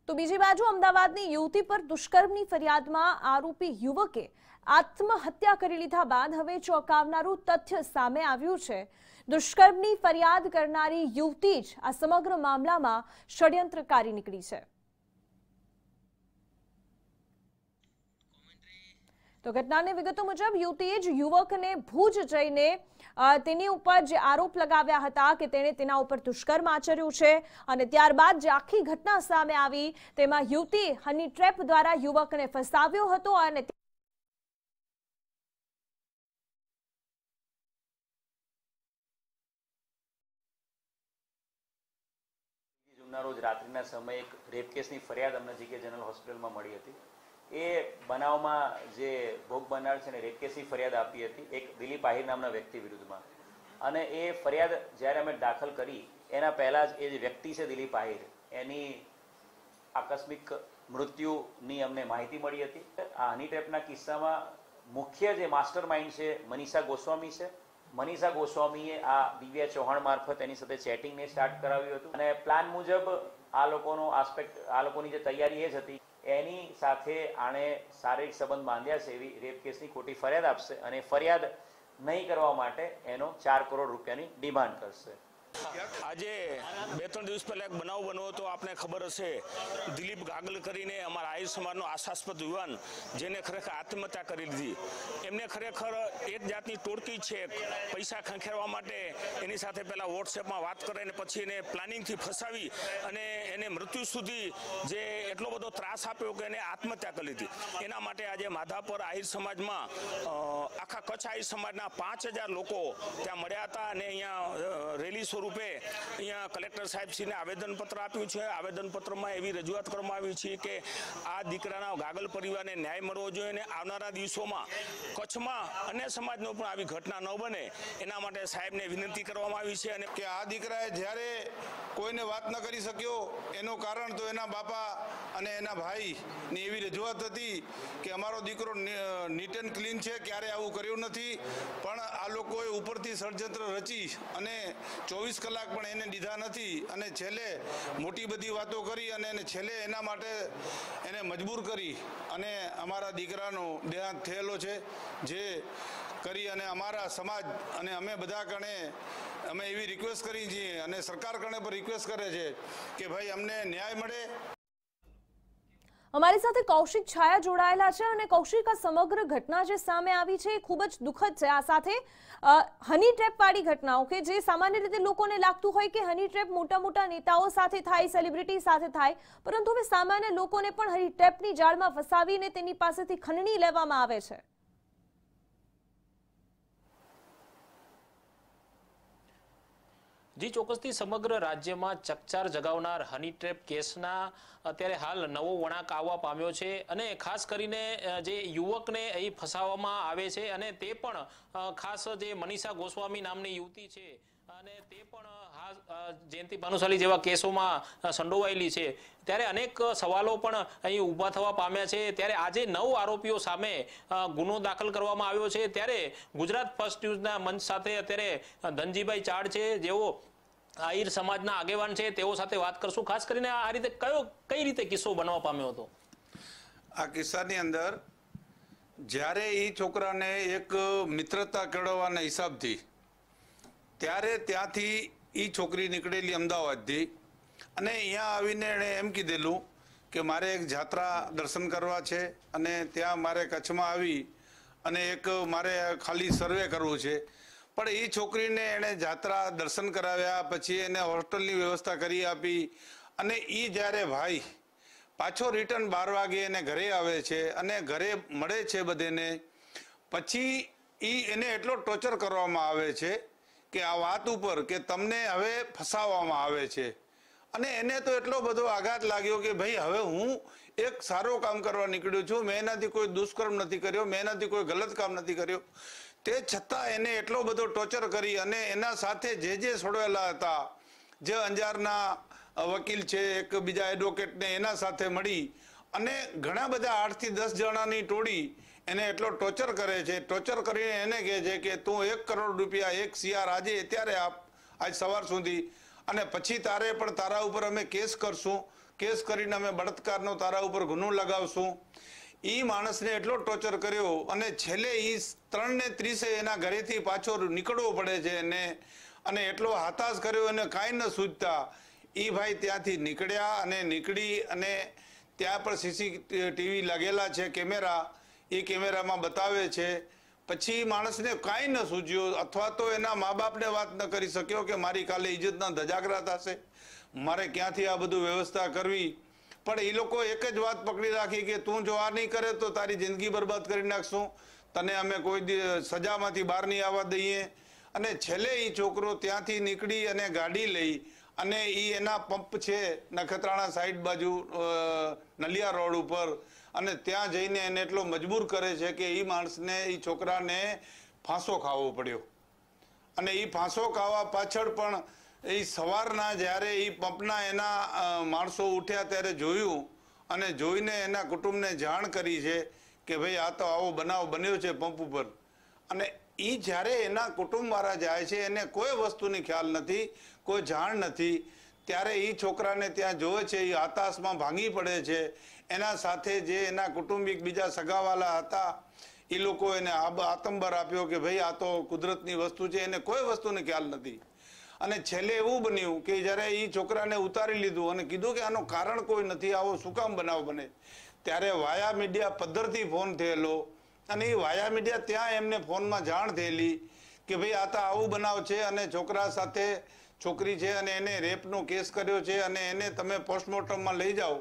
તો બીજી બાજુ અમદાવાદની યુવતી પર દુષ્કર્મની ફરિયાદમાં આરોપી યુવકે આત્મહત્યા કરી લીધા બાદ હવે ચોંકાવનારું તથ્ય સામે આવ્યું છે। દુષ્કર્મની ફરિયાદ કરનારી યુવતી જ આ સમગ્ર મામલામાં ષડયંત્રકારી નીકળી છે। તો ઘટનાની વિગતો મુજબ યુવતીએ જ યુવકને ભુજ જઈને તેની ઉપર જે આરોપ લગાવ્યા હતા કે તેણે તેના ઉપર દુષ્કર્મ આચર્યું છે અને ત્યારબાદ જે આખી ઘટના સામે આવી તેમાં યુવતી હની ટ્રેપ દ્વારા યુવકને ફસાવ્યો હતો અને રોજ રાત્રિના સમયે એક રેપ કેસની ફરિયાદ અમને જીકે જનરલ હોસ્પિટલમાં મળી હતી। એ બનાવમાં જે ભોગ બનનાર છે ને રેપ કેસની ફરિયાદ આપી હતી એક દિલીપ આહિર નામના વ્યક્તિ વિરુદ્ધમાં અને એ ફરિયાદ જ્યારે અમે દાખલ કરી એના પહેલા જ એ જે વ્યક્તિ છે દિલીપ આહિર એની આકસ્મિક મૃત્યુની અમને માહિતી મળી હતી। આ હની ટ્રેપના કિસ્સામાં મુખ્ય જે માસ્ટર માઇન્ડ છે મનીષા ગોસ્વામી છે। મનીષા ગોસ્વામીએ આ દિવ્યા ચૌહાણ મારફત એની સાથે ચેટિંગને સ્ટાર્ટ કરાવ્યું હતું અને પ્લાન મુજબ આ લોકોનો આ લોકોની જે તૈયારી એ જ હતી એની સાથે આણે શારીરિક સંબંધ બાંધ્યા છે એવી રેપ કેસની ખોટી ફરિયાદ આપશે અને ફરિયાદ નહીં કરવા માટે એનો 4 કરોડ રૂપિયાની ડિમાન્ડ કરશે। આજે 2-3 દિવસ પહેલા એક બનાવ બન્યો હતો, આપને ખબર હશે, દિલીપ ગાગલ કરીને અમારા આહિર સમાજનો આશાસ્પદ યુવાન જેને ખરેખર આત્મહત્યા કરી લીધી। એમને ખરેખર એક જાતની ટોળકી છે પૈસા ખંખેરવા માટે એની સાથે પહેલા વોટ્સએપમાં વાત કરીને પછી એને પ્લાનિંગથી ફસાવી અને એને મૃત્યુ સુધી જે એટલો બધો ત્રાસ આપ્યો કે એને આત્મહત્યા કરી લીધી। એના માટે આજે માધાપર આહિર સમાજમાં આખા કચ્છ આહિર સમાજના 5000 લોકો ત્યાં મળ્યા હતા અને અહીંયા રેલી રૂપે અહીંયા કલેક્ટર સાહેબશ્રીને આવેદનપત્ર આપ્યું છે। આવેદનપત્રમાં એવી રજૂઆત કરવામાં આવી છે કે આ દીકરાના ગાગલ પરિવારને ન્યાય મળવો જોઈએ અને આવનારા દિવસોમાં કચ્છમાં અન્ય સમાજનો પણ આવી ઘટના ન બને એના માટે સાહેબને વિનંતી કરવામાં આવી છે। અને કે આ દીકરાએ જ્યારે કોઈને વાત ન કરી શક્યો એનું કારણ તો એના બાપા અને એના ભાઈની એવી રજૂઆત હતી કે અમારો દીકરો નીટ એન્ડ ક્લીન છે, ક્યારે આવું કર્યું નથી, પણ આ લોકોએ ઉપરથી ષડયંત્ર રચી અને 24 કલાક પણ એને દીધા નથી અને છેલ્લે મોટી બધી વાતો કરી અને એને છેલ્લે એના માટે એને મજબૂર કરી અને અમારા દીકરાનો દેહાંત થયેલો છે। જે કરી અને અમારા સમાજ અને અમે બધા કણે અમે એવી રિક્વેસ્ટ કરી છીએ અને સરકાર કણે પણ રિક્વેસ્ટ કરે છે કે ભાઈ અમને ન્યાય મળે। અમારી સાથે કૌશિક છાયા જોડાયેલા છે અને કૌશિક આ સમગ્ર ઘટના જે સામે આવી છે એ ખૂબ જ દુઃખદ છે। આ સાથે હની ટ્રેપ વાળી ઘટનાઓ કે જે સામાન્ય રીતે લોકોને લાગતું હોય કે હની ટ્રેપ મોટા નેતાઓ સાથે થાય, સેલિબ્રિટી સાથે થાય, પરંતુ હવે સામાન્ય લોકોને પણ હની ટ્રેપની જાળમાં ફસાવીને તેની પાસેથી ખંડણી લેવામાં આવે છે। જી ચોક્કસથી સમગ્ર રાજ્યમાં ચકચાર જગાવનાર હની ટ્રેપ કેસના અત્યારે હાલ નવો વળાંક આવવા પામ્યો છે અને ખાસ કરીને જે યુવકને અહીં ફસાવવામાં આવે છે અને તે પણ ખાસ જે મનીષા ગોસ્વામી નામની યુવતી છે અને તે પણ જયંતિ ભાનુશાલી જેવા કેસોમાં સંડોવાયેલી છે। ત્યારે અનેક સવાલો પણ અહીં ઊભા થવા પામ્યા છે। ત્યારે આજે 9 આરોપીઓ સામે ગુનો દાખલ કરવામાં આવ્યો છે। ત્યારે ગુજરાત ફર્સ્ટ ન્યૂઝના મંચ સાથે અત્યારે ધનજીભાઈ ચાડ છે જેઓ આહિર સમાજના આગેવાન છે, તેઓ સાથે વાત કરશું। ખાસ કરીને આ રીતે કઈ રીતે કિસ્સો બનવા પામ્યો હતો? આ કિસ્સાની અંદર જ્યારે એ છોકરાને એક મિત્રતા કેળવવાના હિસાબથી ત્યારે ત્યાંથી એ છોકરી નીકળેલી અમદાવાદથી અને અહીંયા આવીને એણે એમ કીધેલું કે મારે એક જાત્રા દર્શન કરવા છે અને ત્યાં મારે કચ્છમાં આવી અને એક મારે ખાલી સર્વે કરવું છે। પણ એ છોકરીને એણે જાત્રા દર્શન કરાવ્યા, પછી એને હોસ્ટેલની વ્યવસ્થા કરી આપી અને એ જ્યારે ભાઈ પાછો રિટર્ન 12 વાગે એને ઘરે આવે છે અને ઘરે મળે છે બધેને, પછી એને એટલો ટોર્ચર કરવામાં આવે છે કે આ વાત ઉપર કે તમને હવે ફસાવવામાં આવે છે અને એને તો એટલો બધો આઘાત લાગ્યો કે ભાઈ હવે હું એક સારો કામ કરવા નીકળ્યો છું, મેં એનાથી કોઈ દુષ્કર્મ નથી કર્યો, મેં એનાથી કોઈ ગલત કામ નથી કર્યો, તે છતાં એને એટલો બધો ટોર્ચર કરી અને એના સાથે જે છોડવેલા હતા, જે અંજારના વકીલ છે, એક બીજા એડવોકેટને એના સાથે મળી અને ઘણા બધા 8 થી 10 જણાની ટોળી એને એટલો ટોર્ચર કરે છે। ટોર્ચર કરીને એને કહે છે કે તું 1 કરોડ રૂપિયા 1 CR આજે અત્યારે આપ, આજ સવાર સુધી, અને પછી તારે પણ તારા ઉપર અમે કેસ કરશું કેસ કરીને અમે બળાત્કારનો તારા ઉપર ગુનો લગાવશું. એ માણસને એટલો ટોર્ચર કર્યો અને છેલ્લે એ 3:30 એના ઘરેથી પાછો નીકળવો પડે છે અને એટલો હાતાશ કર્યો અને કાંઈ ન સૂઝતા એ ભાઈ ત્યાંથી નીકળ્યા અને નીકળી અને ત્યાં પણ CCTV લાગેલા છે કેમેરા, એ કેમેરામાં બતાવે છે. પછી માણસને કાંઈ ન સૂઝ્યું અથવા તો એના મા બાપને વાત ન કરી શક્યો કે મારી કાલે ઇજ્જતના ધજાગરા થશે, મારે ક્યાંથી આ બધું વ્યવસ્થા કરવી. પણ એ લોકો એક જ વાત પકડી રાખી કે તું જો આ નહીં કરે તો તારી જિંદગી બરબાદ કરી નાખશું, તને અમે કોઈ સજામાંથી બહાર નહીં આવવા દઈએ. અને છેલ્લે એ છોકરો ત્યાંથી નીકળી અને ગાડી લઈ અને એ એના પંપ છે નખત્રાણા સાઈડ બાજુ નલિયા રોડ ઉપર, અને ત્યાં જઈને એને એટલો મજબૂર કરે છે કે એ માણસને, એ છોકરાને ફાંસો ખાવો પડ્યો. અને એ ફાંસો ખાવા પાછળ પણ એ સવારના જ્યારે એ પંપના એના માણસો ઉઠ્યા ત્યારે જોયું અને જોઈને એના કુટુંબને જાણ કરી છે કે ભાઈ આ તો આવો બનાવ બન્યો છે પંપ ઉપર. અને એ જ્યારે એના કુટુંબવાળા જાય છે, એને કોઈ વસ્તુની ખ્યાલ નથી, કોઈ જાણ નથી, ત્યારે એ છોકરાને ત્યાં જોવે છે, એ આતાશમાં ભાંગી પડે છે. એના સાથે જે એના કુટુંબિક બીજા સગાવાલા હતા એ લોકો એને આતંબર આપ્યો કે ભાઈ આ તો કુદરતની વસ્તુ છે, એને કોઈ વસ્તુની ખ્યાલ નથી. અને છેલ્લે એવું બન્યું કે જ્યારે એ છોકરાને ઉતારી લીધું અને કીધું કે આનું કારણ કોઈ નથી, આવો શું કામ બનાવ બને, ત્યારે વાયા મીડિયા પદ્ધરથી ફોન થયેલો અને એ વાયા મીડિયા ત્યાં એમને ફોનમાં જાણ થયેલી કે ભાઈ આ તો આવું બનાવ છે અને છોકરા સાથે છોકરી છે અને એને રેપનો કેસ કર્યો છે અને એને તમે પોસ્ટમોર્ટમમાં લઈ જાઓ.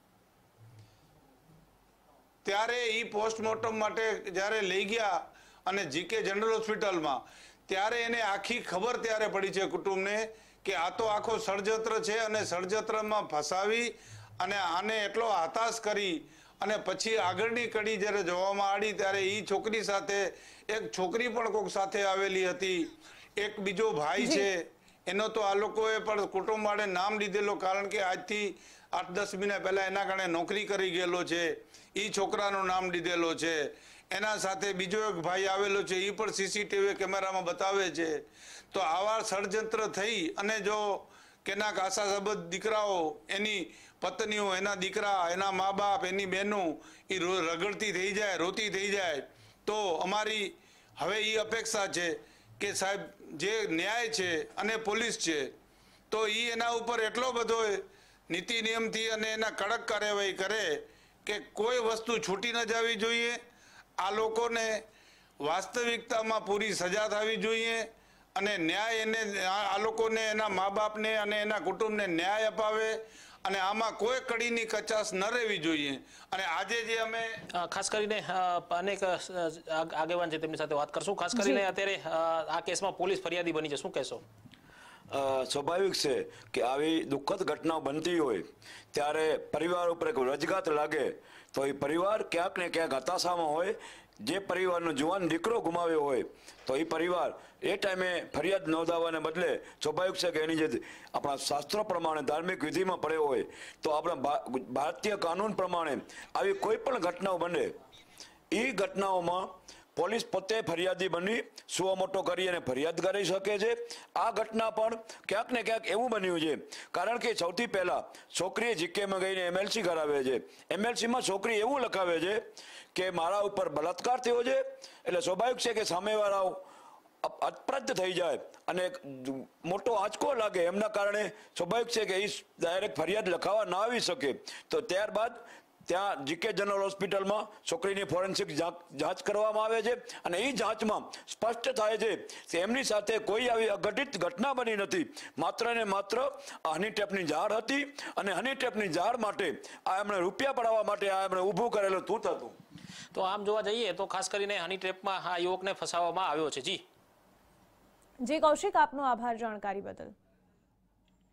ત્યારે એ પોસ્ટમોર્ટમ માટે જ્યારે લઈ ગયા અને GK જનરલ હોસ્પિટલમાં, ત્યારે એને આખી ખબર ત્યારે પડી છે કુટુંબને કે આ તો આખો ષડયંત્ર છે અને ષડયંત્રમાં ફસાવી અને આને એટલો હતાશ કરી અને પછી આગળની કડી જ્યારે જોવામાં આવી ત્યારે એ છોકરી સાથે એક છોકરી પણ કોઈક સાથે આવેલી હતી, એક બીજો ભાઈ છે એનો તો આ લોકોએ પણ કુટુંબ વાળે નામ લીધેલો, કારણ કે આજથી 8-10 મહિના પહેલા એના કારણે નોકરી કરી ગયેલો છે, એ છોકરાનું નામ લીધેલો છે. એના સાથે બીજો એક ભાઈ આવેલો છે, એ પણ CCTV કેમેરામાં બતાવે છે. તો આવા ષડયંત્ર થઈ અને જો કેનાક આશાસબદ દીકરાઓ, એની પત્નીઓ, એના દીકરા, એના મા બાપ, એની બહેનો એ રગડતી થઈ જાય, રોતી થઈ જાય, તો અમારી હવે એ અપેક્ષા છે કે સાહેબ જે ન્યાય છે અને પોલીસ છે તો એ એના ઉપર એટલો બધો નીતિ નિયમથી અને એના કડક કાર્યવાહી કરે કે કોઈ વસ્તુ છૂટી ન જવી જોઈએ. આ લોકોને વાસ્તવિકતામાં પૂરી સજા થવી જોઈએ અને ન્યાય એને આ લોકોને, એના મા બાપને અને એના કુટુંબને ન્યાય અપાવે અને આમાં કોઈ કડીની કચાશ ન રહેવી જોઈએ. અને આજે જે અમે ખાસ કરીને અનેક આગેવાન છે તેમની સાથે વાત કરશું. ખાસ કરીને અત્યારે આ કેસમાં પોલીસ ફરિયાદી બની છે, શું કહેશો? સ્વાભાવિક છે કે આવી દુઃખદ ઘટનાઓ બનતી હોય ત્યારે પરિવાર ઉપર એક રજગાત લાગે તો એ પરિવાર ક્યાંક ને ક્યાંક હતાશામાં હોય. જે પરિવારનો જુવાન દીકરો ગુમાવ્યો હોય તો એ પરિવાર એ ટાઈમે ફરિયાદ નોંધાવવાને બદલે સ્વાભાવિક છે કે એની જે આપણા શાસ્ત્રો પ્રમાણે ધાર્મિક વિધિમાં પડ્યો હોય તો આપણા ભારતીય કાનૂન પ્રમાણે આવી કોઈ પણ ઘટનાઓ બને એ ઘટનાઓમાં પોલીસ પોતે ફરિયાદી બની સુઓ મોટો કરી અને ફરિયાદ કરી શકે છે. આ ઘટના પણ ક્યાંક ને ક્યાંક એવું બન્યું છે કારણ કે સૌથી પહેલા છોકરીએ GKમાં ગઈને MLC કરાવે છે. MLCમાં છોકરી એવું લખાવે છે કે મારા ઉપર બળાત્કાર થયો છે, એટલે સ્વાભાવિક છે કે સામેવાળાઓ અતપ્રત થઈ જાય અને મોટો આંચકો લાગે, એમના કારણે સ્વાભાવિક છે કે એ ડાયરેક્ટ ફરિયાદ લખાવા ના આવી શકે. તો ત્યારબાદ ત્યાં GK જનરલ હોસ્પિટલમાં છોકરીની ફોરેન્સિક જાંચ કરવામાં આવે છે અને એ જાંચમાં સ્પષ્ટ થાય છે કે એમની સાથે કોઈ આવી અઘટિત ઘટના બની નથી, માત્ર ને માત્ર હની ટ્રેપની ઝાડ હતી અને હની ટ્રેપની ઝાડ માટે આ એમણે રૂપિયા પડાવવા માટે આ એમણે ઊભું કરેલું તૂત હતું. તો આમ જોવા જઈએ તો ખાસ કરીને હની ટ્રેપમાં આ યુવકને ફસાવવામાં આવ્યો છે. જી કૌશિક, આપનો આભાર જાણકારી બદલ.